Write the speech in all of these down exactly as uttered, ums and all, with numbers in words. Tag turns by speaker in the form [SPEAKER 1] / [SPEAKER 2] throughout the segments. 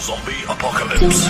[SPEAKER 1] Zombie apocalypse.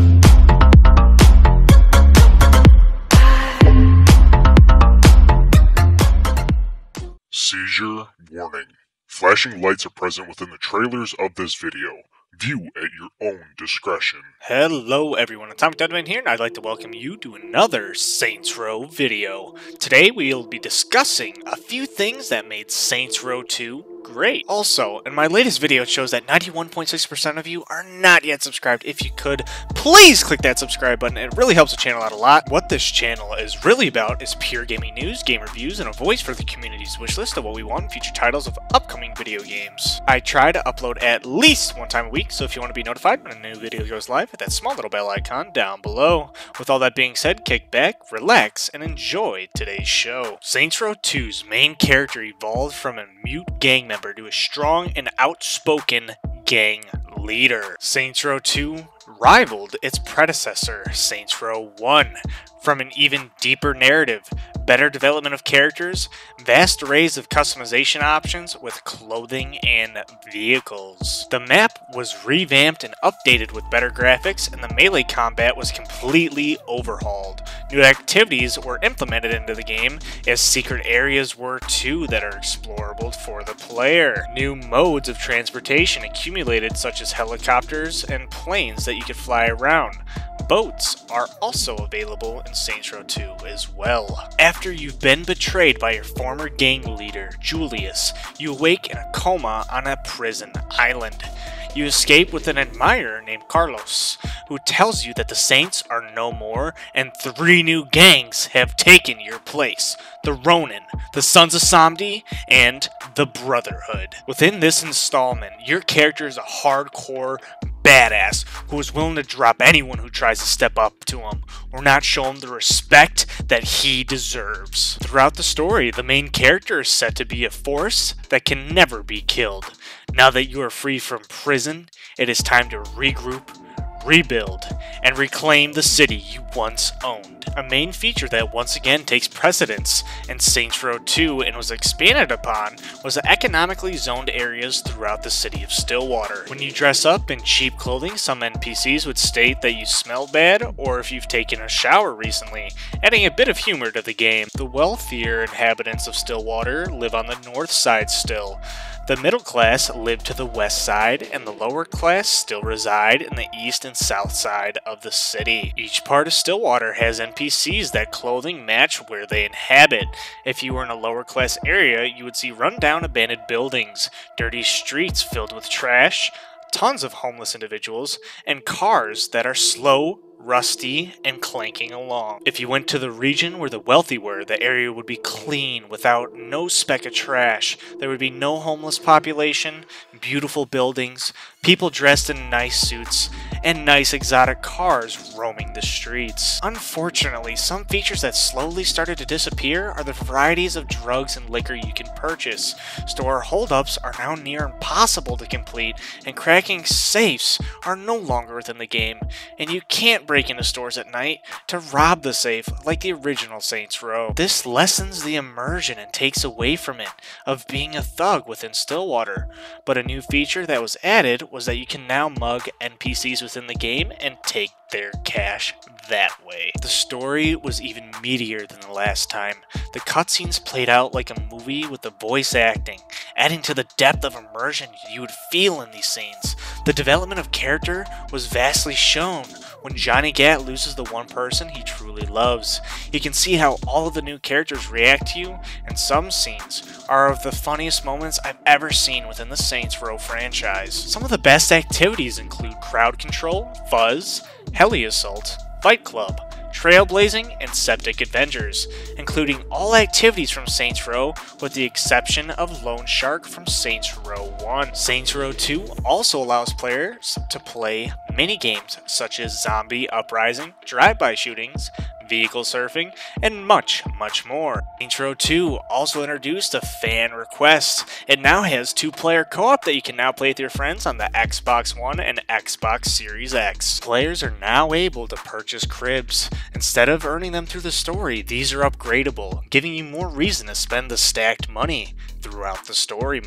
[SPEAKER 2] Seizure warning. Flashing lights are present within the trailers of this video. View at your own discretion.
[SPEAKER 3] Hello everyone, AtomicDudMan here, and I'd like to welcome you to another Saints Row video. Today we'll be discussing a few things that made Saints Row two great. Also, in my latest video it shows that ninety-one point six percent of you are not yet subscribed. If you could, please click that subscribe button. It really helps the channel out a lot. What this channel is really about is pure gaming news, game reviews, and a voice for the community's wish list of what we want in future titles of upcoming video games. I try to upload at least one time a week, so if you want to be notified when a new video goes live, hit that small little bell icon down below. With all that being said, kick back, relax, and enjoy today's show. Saints Row two's main character evolved from a mute gang member to a strong and outspoken gang leader. Saints Row two rivaled its predecessor, Saints Row one, from an even deeper narrative, better development of characters, vast arrays of customization options with clothing and vehicles. The map was revamped and updated with better graphics, and the melee combat was completely overhauled. New activities were implemented into the game, as secret areas were too that are explorable for the player. New modes of transportation accumulated, such as helicopters and planes that you could fly around. Boats are also available in Saints Row two as well. After you've been betrayed by your former gang leader, Julius, you awake in a coma on a prison island. You escape with an admirer named Carlos, who tells you that the Saints are no more and three new gangs have taken your place: the Ronin, the Sons of Samdi, and the Brotherhood. Within this installment, your character is a hardcore badass who is willing to drop anyone who tries to step up to him or not show him the respect that he deserves. Throughout the story, the main character is set to be a force that can never be killed. Now that you are free from prison, it is time to regroup, rebuild, and reclaim the city you once owned. A main feature that once again takes precedence in Saints Row two and was expanded upon was the economically zoned areas throughout the city of Stillwater. When you dress up in cheap clothing, some N P Cs would state that you smell bad, or if you've taken a shower recently, adding a bit of humor to the game. The wealthier inhabitants of Stillwater live on the north side still. The middle class live to the west side, and the lower class still reside in the east and south side of the city. Each part of Stillwater has N P Cs that clothing match where they inhabit. If you were in a lower class area, you would see rundown abandoned buildings, dirty streets filled with trash, tons of homeless individuals, and cars that are slow, rusty, and clanking along. If you went to the region where the wealthy were, the area would be clean without no speck of trash. There would be no homeless population, beautiful buildings, people dressed in nice suits, and nice exotic cars roaming the streets. Unfortunately, some features that slowly started to disappear are the varieties of drugs and liquor you can purchase. Store holdups are now near impossible to complete, and cracking safes are no longer within the game, and you can't break into stores at night to rob the safe like the original Saints Row. This lessens the immersion and takes away from it of being a thug within Stillwater. But a new feature that was added was that you can now mug N P Cs within the game and take their cash that way. The story was even meatier than the last time. The cutscenes played out like a movie with the voice acting, adding to the depth of immersion you would feel in these scenes. The development of character was vastly shown when Johnny Gat loses the one person he truly loves. You can see how all of the new characters react to you, and some scenes are of the funniest moments I've ever seen within the Saints Row franchise. Some of the best activities include crowd control, fuzz, heli assault, fight club, trailblazing, and septic adventures, including all activities from Saints Row with the exception of Lone Shark from Saints Row one. Saints Row two also allows players to play mini-games such as zombie uprising, drive-by shootings, vehicle surfing, and much, much more. Saints Row two also introduced a fan request. It now has two-player co-op that you can now play with your friends on the Xbox One and Xbox Series X. Players are now able to purchase cribs. Instead of earning them through the story, these are upgradable, giving you more reason to spend the stacked money throughout the story mode.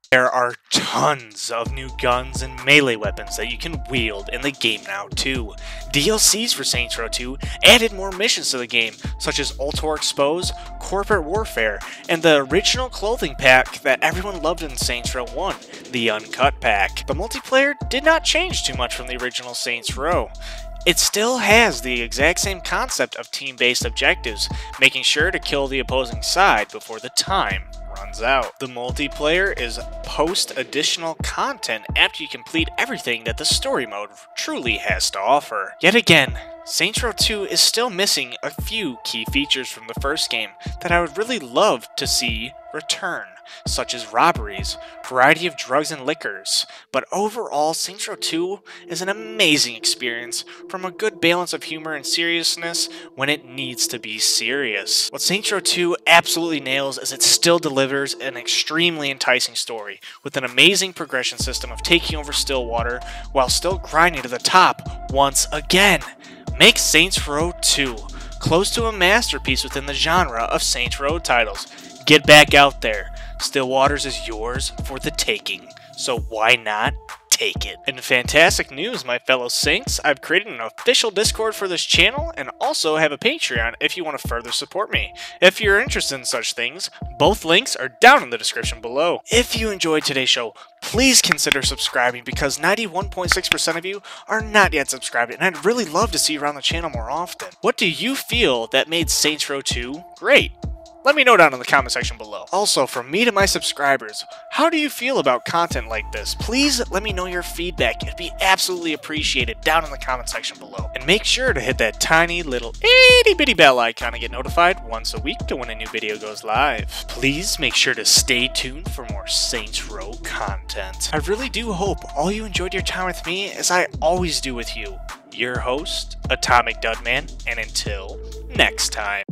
[SPEAKER 3] There are tons of new guns and melee weapons that you can wield in the game now too. D L Cs for Saints Row two added more missions to the game, such as Ultor Expose, Corporate Warfare, and the original clothing pack that everyone loved in Saints Row one, the Uncut Pack. The multiplayer did not change too much from the original Saints Row. It still has the exact same concept of team-based objectives, making sure to kill the opposing side before the time runs out. The multiplayer is post additional content after you complete everything that the story mode truly has to offer. Yet again, Saints Row two is still missing a few key features from the first game that I would really love to see return, such as robberies, variety of drugs and liquors. But overall, Saints Row two is an amazing experience from a good balance of humor and seriousness when it needs to be serious. What Saints Row two absolutely nails is it still delivers an extremely enticing story with an amazing progression system of taking over Stillwater while still grinding to the top once again. Make Saints Row two close to a masterpiece within the genre of Saints Row titles. Get back out there. Stillwater's is yours for the taking, so why not take it? In fantastic news, my fellow Saints, I've created an official Discord for this channel and also have a Patreon if you want to further support me. If you're interested in such things, both links are down in the description below. If you enjoyed today's show, please consider subscribing because ninety-one point six percent of you are not yet subscribed, and I'd really love to see you around the channel more often. What do you feel that made Saints Row two great? Let me know down in the comment section below. Also, from me to my subscribers, how do you feel about content like this? Please let me know your feedback. It'd be absolutely appreciated down in the comment section below. And make sure to hit that tiny little itty bitty bell icon to get notified once a week to when a new video goes live. Please make sure to stay tuned for more Saints Row content. I really do hope all you enjoyed your time with me as I always do with you. Your host, AtomicDudMan, and until next time.